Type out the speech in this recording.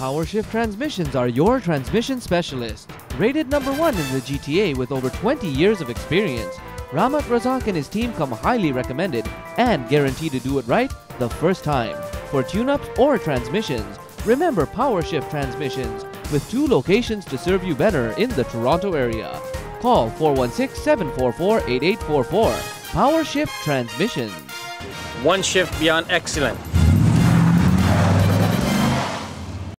PowerShift Transmissions are your transmission specialist. Rated #1 in the GTA with over 20 years of experience, Ramat Razak and his team come highly recommended and guaranteed to do it right the first time. For tune-ups or transmissions, remember PowerShift Transmissions with 2 locations to serve you better in the Toronto area. Call 416-744-8844. PowerShift Transmissions. One shift beyond excellent.